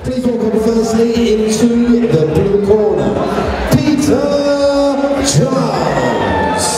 Please welcome firstly into the blue corner, Peter Charles.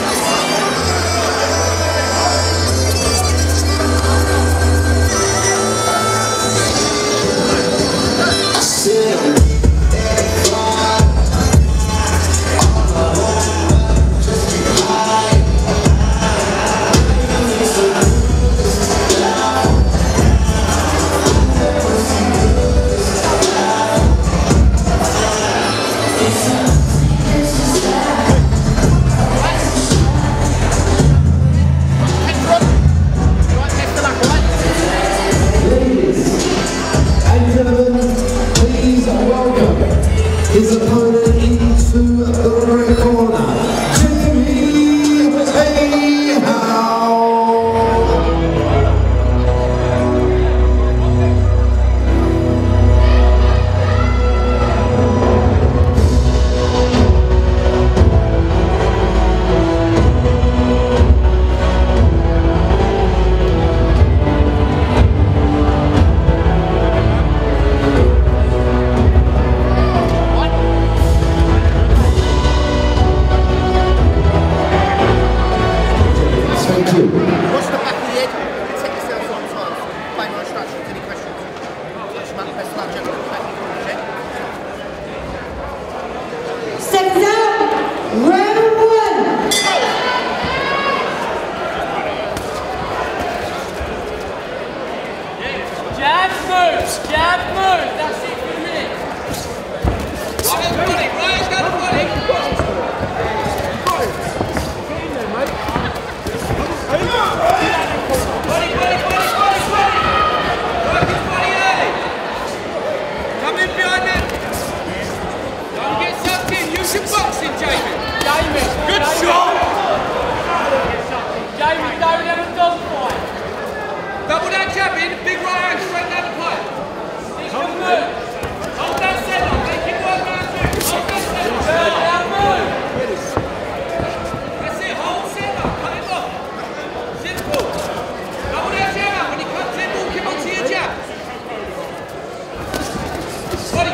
His opponent into the red corner, Jamie Ahau. Watch the back of the head, protect yourself on time. Play my instructions, any questions? Touch them up, best luck, gentlemen. Check. Seconds out, round one. Jab moves, that's it for a minute. Ryan's got the body. Good shot! Jamie, don't have a dog fight. Double that jab in, big right hand straight down the pipe. Hold that centre, make it work round two. Hold that centre. Now move. That's it, hold centre, cut him off. Simple. Double that jab out, when he comes in, walk him onto your jab. Body.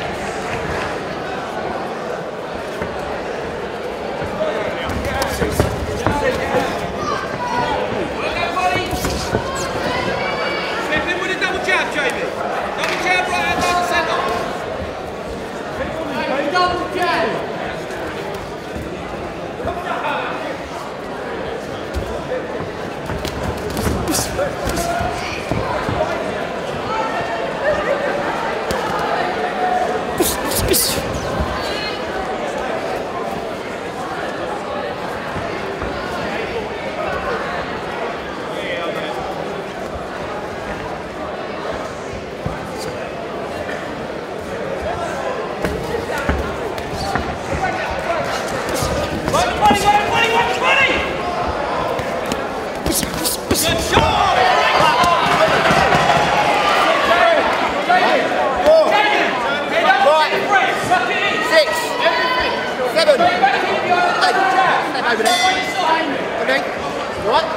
Okay, what?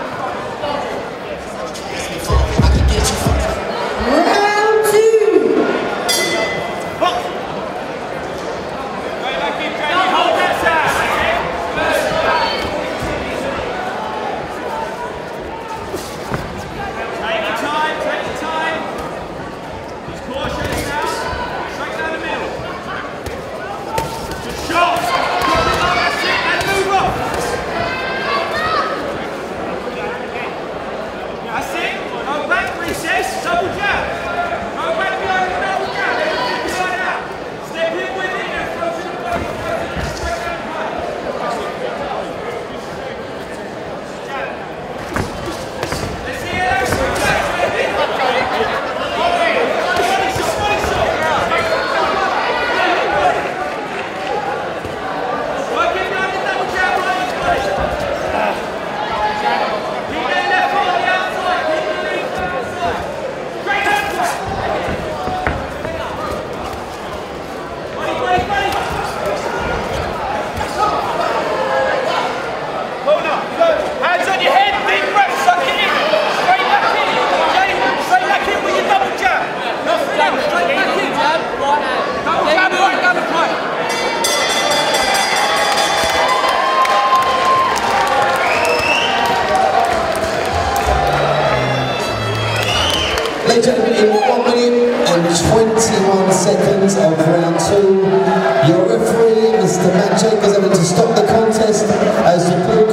Round two. Hold that side. Take your time. He's cautious now. Straight down the middle. Good shot. That's it, and move up. and gentlemen, in 1 minute and 21 seconds of round 2, your referee, Mr. Matt Jacobs, having to stop the contest as the blue